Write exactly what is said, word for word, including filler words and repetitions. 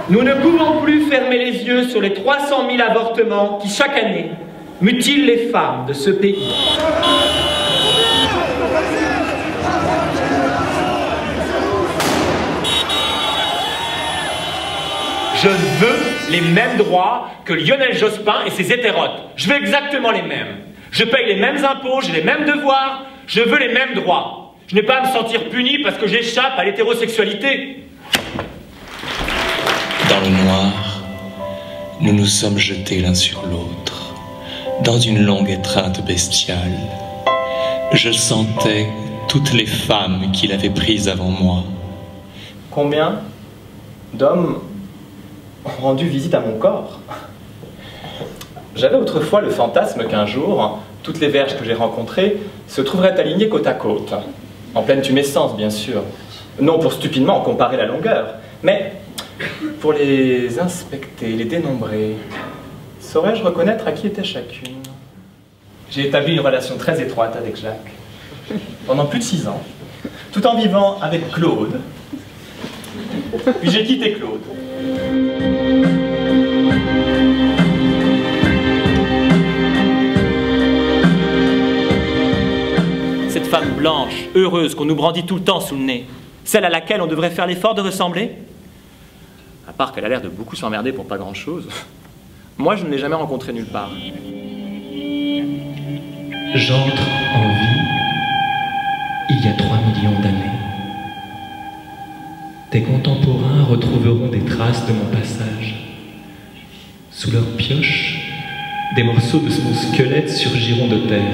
Nous ne pouvons plus fermer les yeux sur les trois cent mille avortements qui, chaque année, mutilent les femmes de ce pays. Je veux les mêmes droits que Lionel Jospin et ses hétérotes. Je veux exactement les mêmes. Je paye les mêmes impôts, j'ai les mêmes devoirs, je veux les mêmes droits. Je n'ai pas à me sentir puni parce que j'échappe à l'hétérosexualité. Dans le noir, nous nous sommes jetés l'un sur l'autre, dans une longue étreinte bestiale. Je sentais toutes les femmes qu'il avait prises avant moi. Combien d'hommes ont rendu visite à mon corps? J'avais autrefois le fantasme qu'un jour, toutes les verges que j'ai rencontrées se trouveraient alignées côte à côte, en pleine tumescence bien sûr, non pour stupidement en comparer la longueur, mais pour les inspecter, les dénombrer. Saurais-je reconnaître à qui était chacune? J'ai établi une relation très étroite avec Jacques, pendant plus de six ans, tout en vivant avec Claude. Puis j'ai quitté Claude. Cette femme blanche, heureuse, qu'on nous brandit tout le temps sous le nez, celle à laquelle on devrait faire l'effort de ressembler? À part qu'elle a l'air de beaucoup s'emmerder pour pas grand-chose. Moi, je ne l'ai jamais rencontrée nulle part. J'entre en vie il y a trois millions d'années. Tes contemporains retrouveront des traces de mon passage. Sous leurs pioches, des morceaux de mon squelette surgiront de terre.